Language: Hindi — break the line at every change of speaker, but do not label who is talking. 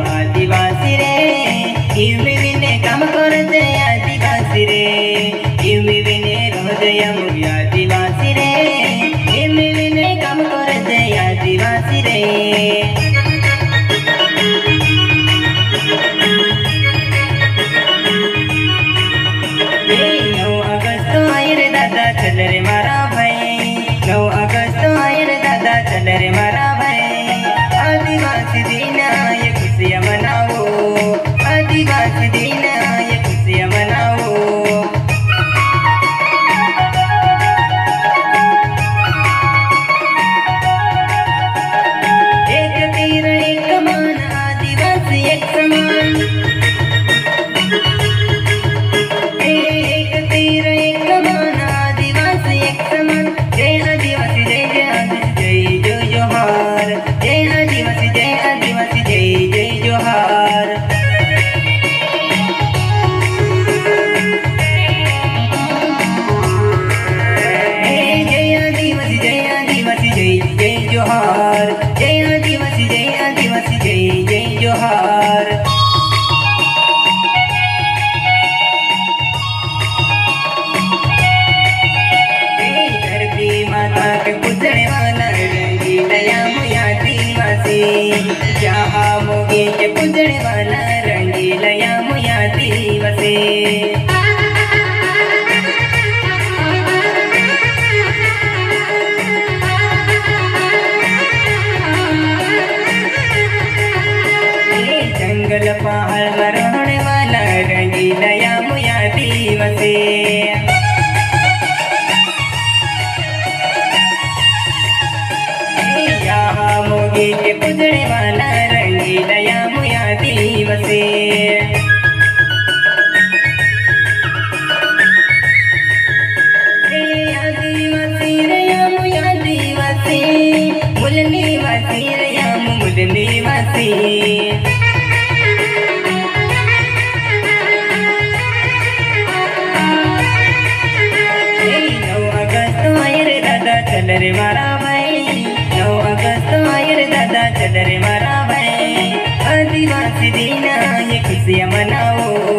आदिवासी रे इविने काम करते आदिवासी रे इविने हृदय मुगी आदिवासी रे इविने काम करते आदिवासी रे चल रे मारा भाई 9 अगस्त आए रे दादा चल रे मारा भाई आदिवासी दिन ये खुशियाँ मनाओ आदिवासी दिन ये खुशियाँ मनाओ एक तीर एक कमान आदिवासी एक समान एक तीर एक कमान एक समान जय आदिवासी जय जोहार जय आदिवासी जय जोहार जय आदिवासी जय जोहार जय आदिवासी जय जोहार पूजने वाला रंगीला मुया आदिवासी जहाँ मोगे के पूजने वाला रंगीला मुया आदिवासी जंगल पहाड़ में रहने वाला रंगीला मुया आदिवासी मोगे के पूजने वाला रंगीला मुया आदिवासी आदिवासी रया मुया आदिवासी मूल निवासी रया मूल निवासी 9 अगस्त आए रे दादा चल रे मारा भाई 9 अगस्त आए रे दादा चल रे मारा भाई आदिवासी दिन ये खुशियाँ मनाओ